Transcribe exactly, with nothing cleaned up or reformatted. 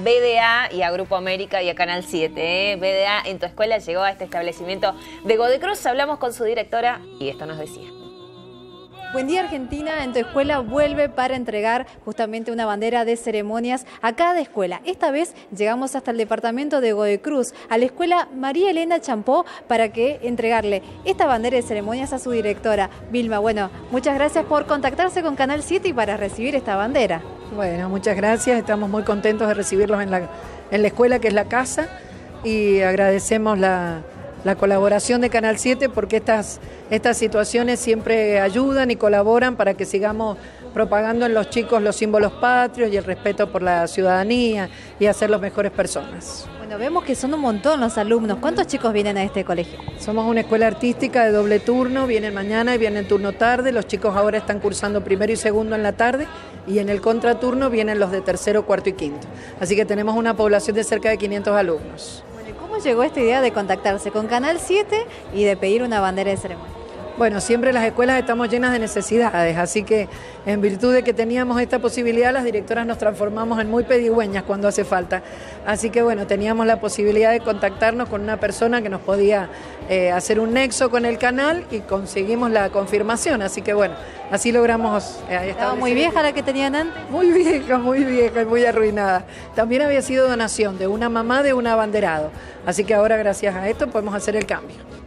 B D A y a Grupo América y a Canal siete. ¿eh? B D A en tu escuela llegó a este establecimiento de Godoy Cruz. Hablamos con su directora y esto nos decía. Buen día Argentina, en tu escuela vuelve para entregar justamente una bandera de ceremonias a cada escuela. Esta vez llegamos hasta el departamento de Godoy Cruz, a la escuela María Elena Champó, para que entregarle esta bandera de ceremonias a su directora, Vilma. Bueno, muchas gracias por contactarse con Canal siete y para recibir esta bandera. Bueno, muchas gracias, estamos muy contentos de recibirlos en la, en la escuela que es la casa y agradecemos la... la colaboración de Canal siete porque estas, estas situaciones siempre ayudan y colaboran para que sigamos propagando en los chicos los símbolos patrios y el respeto por la ciudadanía y hacer los mejores personas. Bueno, vemos que son un montón los alumnos. ¿Cuántos chicos vienen a este colegio? Somos una escuela artística de doble turno, vienen mañana y vienen turno tarde. Los chicos ahora están cursando primero y segundo en la tarde y en el contraturno vienen los de tercero, cuarto y quinto. Así que tenemos una población de cerca de quinientos alumnos. ¿Cómo llegó esta idea de contactarse con Canal siete y de pedir una bandera de ceremonia? Bueno, siempre las escuelas estamos llenas de necesidades, así que en virtud de que teníamos esta posibilidad, las directoras nos transformamos en muy pedigüeñas cuando hace falta. Así que bueno, teníamos la posibilidad de contactarnos con una persona que nos podía eh, hacer un nexo con el canal y conseguimos la confirmación, así que bueno, así logramos... Eh, ¿Estaba muy vieja la que tenían antes? Muy vieja, muy vieja y muy arruinada. También había sido donación de una mamá de un abanderado, así que ahora gracias a esto podemos hacer el cambio.